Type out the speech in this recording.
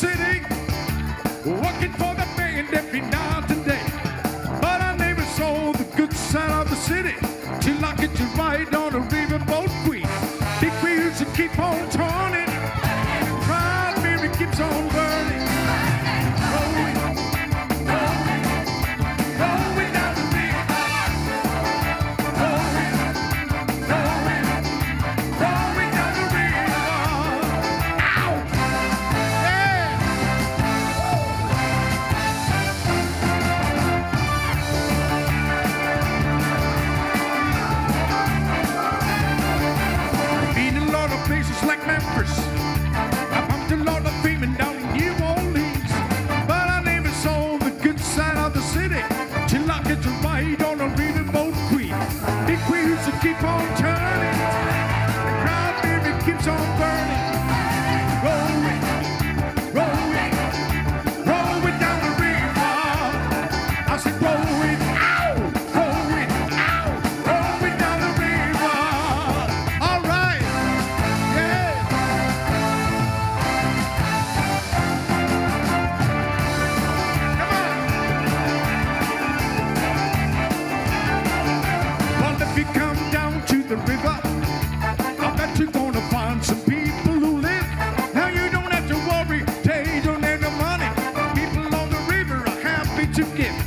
city, working for the band every night and day. But I never saw the good side of the city till I get to ride on a riverboat queen. Big wheels that keep on turning, proud Mary keeps on burning. Rolling, rolling, rolling down the river. Rolling, rolling, rolling down the river. Ow! Yeah! Been a lot of places like Memphis. I bumped a lot of faming down in New Orleans. But I never saw the good side of the city till I get to ride on a riverboat queen. Big wheels that keep on turning, the crowd baby keeps on burning. Rolling, rolling, rolling down the river. I said rolling, ow, rolling, ow, rolling down the river. All right, yeah. Come on. Well, if you come down to the river, I bet you're gonna find some people who live. Now you don't have to worry, they don't have no money. People on the river are happy to give.